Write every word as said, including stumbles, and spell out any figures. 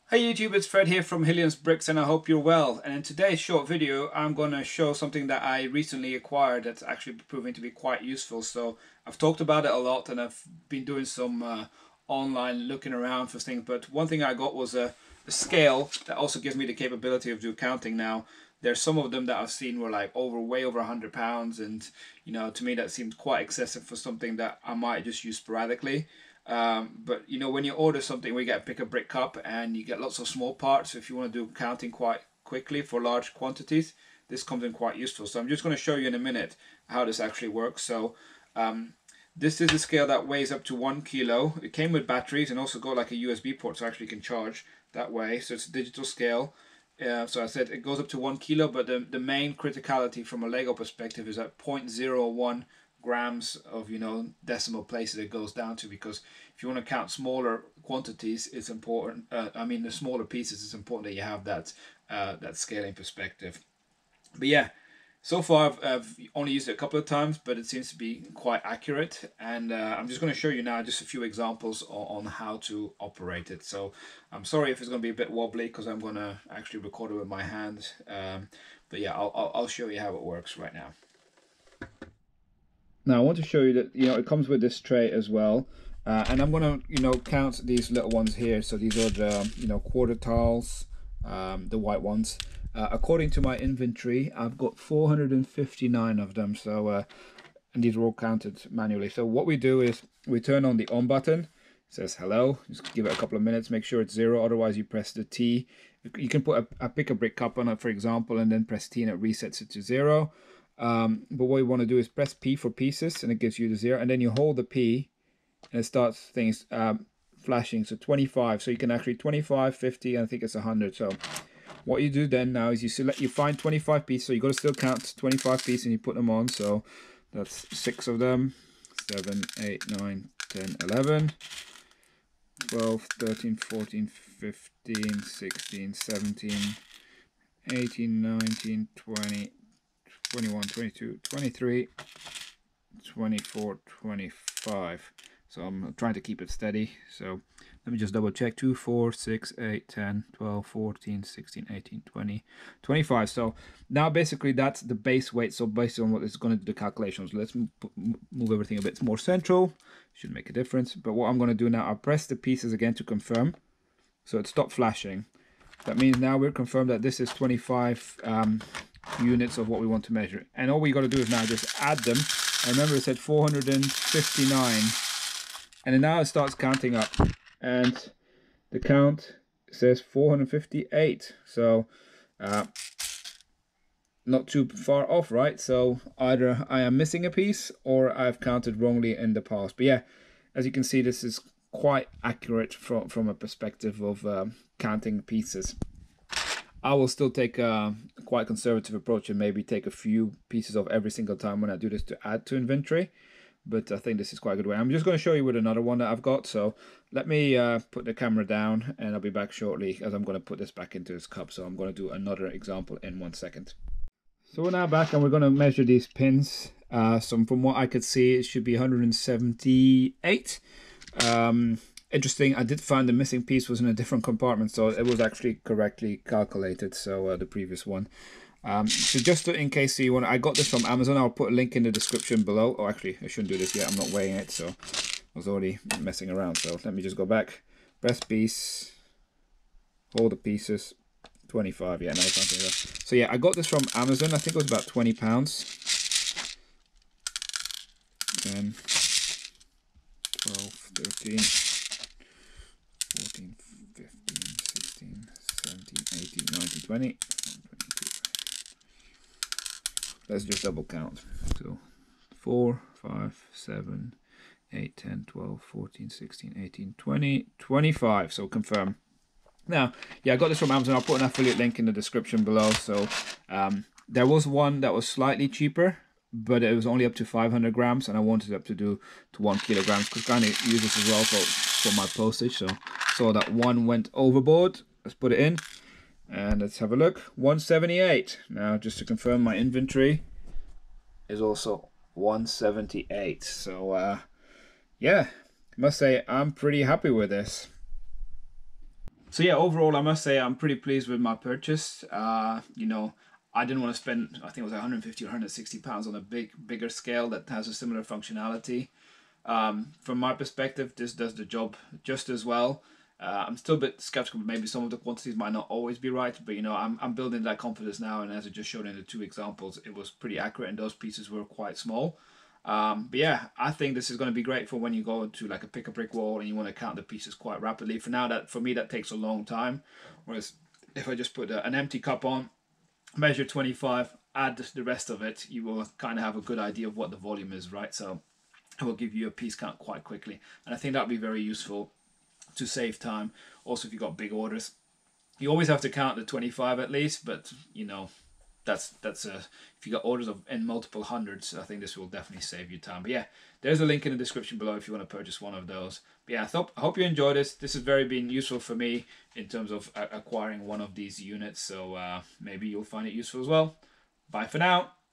Hey YouTube, it's Fred here from HilliansBricks and I hope you're well. And in today's short video, I'm going to show something that I recently acquired that's actually proving to be quite useful. So I've talked about it a lot and I've been doing some uh, online looking around for things. But one thing I got was a, a scale that also gives me the capability of do counting now. There's some of them that I've seen were like over way over one hundred pounds, and you know, to me that seems quite excessive for something that I might just use sporadically. Um, but you know, when you order something, we get pick a brick cup and you get lots of small parts. So if you want to do counting quite quickly for large quantities, this comes in quite useful. So I'm just going to show you in a minute how this actually works. So um, this is a scale that weighs up to one kilo. It came with batteries and also got like a U S B port, so actually you can charge that way. So it's a digital scale. Uh, so I said it goes up to one kilo, but the, the main criticality from a Lego perspective is at zero point zero one grams of, you know, decimal places it goes down to, because if you want to count smaller quantities, it's important. Uh, I mean, the smaller pieces, it's important that you have that uh, that scaling perspective. But yeah, so far I've, I've only used it a couple of times, but it seems to be quite accurate. And uh, I'm just going to show you now just a few examples on, on how to operate it. So I'm sorry if it's going to be a bit wobbly because I'm going to actually record it with my hand. Um, but yeah, I'll, I'll, I'll show you how it works right now. Now I want to show you that, you know, it comes with this tray as well. Uh, and I'm going to, you know, count these little ones here. So these are the, you know, quarter tiles, um, the white ones. Uh, according to my inventory, I've got four hundred fifty-nine of them. So, uh, and these are all counted manually. So what we do is we turn on the on button. It says hello. Just give it a couple of minutes. Make sure it's zero. Otherwise, you press the T. You can put a, a pick a brick cup on it, for example, and then press T and it resets it to zero. Um, but what you want to do is press P for pieces, and it gives you the zero. And then you hold the P, and it starts things um, flashing. So twenty-five. So you can actually twenty-five, fifty, and I think it's one hundred. So what you do then now is you select, you find twenty-five pieces. So you got to still count twenty-five pieces and you put them on. So that's six of them. seven, eight, nine, ten, eleven, twelve, thirteen, fourteen, fifteen, sixteen, seventeen, eighteen, nineteen, twenty, twenty-one, twenty-two, twenty-three, twenty-four, twenty-five. So I'm trying to keep it steady. So let me just double check. two, four, six, eight, ten, twelve, fourteen, sixteen, eighteen, twenty, twenty-five. So now basically that's the base weight. So based on what it's going to do the calculations, let's move everything a bit more central. Should make a difference. But what I'm going to do now, I'll press the pieces again to confirm. So it stopped flashing. That means now we're confirmed that this is twenty-five um, units of what we want to measure. And all we got to do is now just add them. I remember it said four hundred fifty-nine. And then now it starts counting up, and the count says four hundred fifty-eight. So uh, not too far off, right? So either I am missing a piece or I've counted wrongly in the past. But yeah, as you can see, this is quite accurate from, from a perspective of uh, counting pieces. I will still take a quite conservative approach and maybe take a few pieces of every single time when I do this to add to inventory. But I think this is quite a good way. I'm just going to show you with another one that I've got. So let me uh, put the camera down and I'll be back shortly as I'm going to put this back into this cup. So I'm going to do another example in one second. So we're now back and we're going to measure these pins. Uh, so from what I could see, it should be one hundred seventy-eight. Um, interesting, I did find the missing piece was in a different compartment. So it was actually correctly calculated. So uh, the previous one. Um, so just to, in case you want, I got this from Amazon. I'll put a link in the description below. Oh, actually, I shouldn't do this yet. I'm not weighing it, so I was already messing around. So let me just go back. Press piece. Hold the pieces. twenty-five. Yeah, no, something like that. So yeah, I got this from Amazon. I think it was about twenty pounds. ten, twelve, thirteen, fourteen, fifteen, sixteen, seventeen, eighteen, nineteen, twenty. Let's just double count. So four, five, seven, eight, ten, twelve, fourteen, sixteen, eighteen, twenty, twenty-five. So confirm. Now, yeah, I got this from Amazon. I'll put an affiliate link in the description below. So um, there was one that was slightly cheaper, but it was only up to five hundred grams, and I wanted it up to do to one kilograms because I kind of use this as well for, for my postage. So saw that one went overboard. Let's put it in. And let's have a look. one seventy-eight. Now, just to confirm, my inventory is also one seventy-eight. So, uh, yeah, I must say I'm pretty happy with this. So yeah, overall, I must say I'm pretty pleased with my purchase. Uh, you know, I didn't want to spend, I think it was one hundred fifty or one hundred sixty pounds on a big, bigger scale that has a similar functionality. Um, from my perspective, this does the job just as well. Uh, I'm still a bit skeptical. Maybe some of the quantities might not always be right, but you know, I'm I'm building that confidence now. And as I just showed in the two examples, it was pretty accurate, and those pieces were quite small. Um, but yeah, I think this is going to be great for when you go to like a pick a brick wall and you want to count the pieces quite rapidly. For now, that for me that takes a long time. Whereas if I just put a, an empty cup on, measure twenty-five, add the rest of it, you will kind of have a good idea of what the volume is, right? So it will give you a piece count quite quickly, and I think that'd be very useful to save time. Also, if you've got big orders, you always have to count the twenty-five at least, but you know, that's that's a if you got orders of in multiple hundreds, I think this will definitely save you time. But yeah, there's a link in the description below if you want to purchase one of those. But yeah, I, thought, I hope you enjoyed this. This has very been useful for me in terms of uh, acquiring one of these units, so uh, maybe you'll find it useful as well. Bye for now.